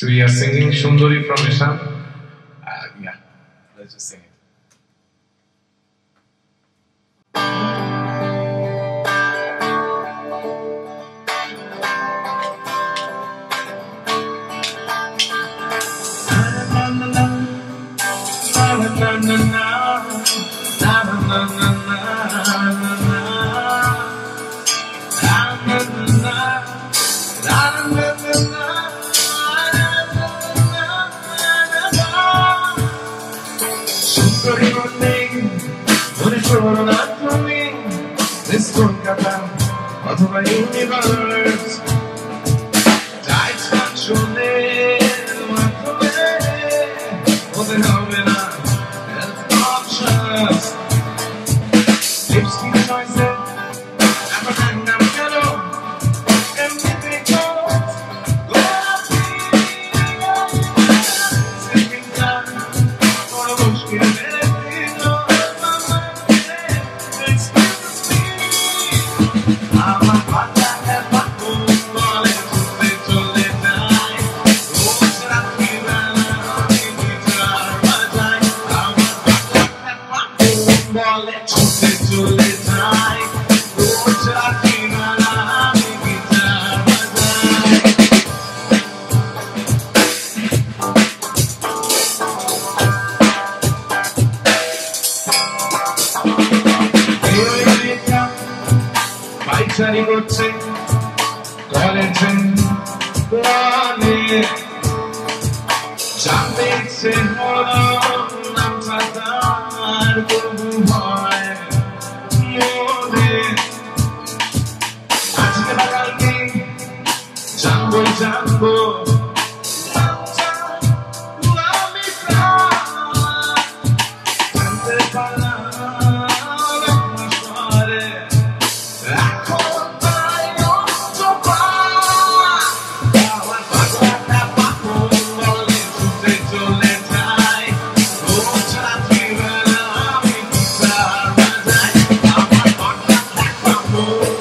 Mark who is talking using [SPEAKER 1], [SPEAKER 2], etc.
[SPEAKER 1] So we are singing Shundari from Isham. Yeah, let's just sing it. This Kolkata, অথবা universe tight কন্ট্রোলের মাধ্যমে হতে হবে না হেলথ কনশাস লিপস্টিক চয়েসে এখন নাম কেন এমনিতে বড় মুশকিল করছে কলেজে প্রাণে জানতে ইচ্ছে হলো নামটা তার তবু হয় মনে আজকে না কালকে জানবো জানবো জানতে পারলাম Oh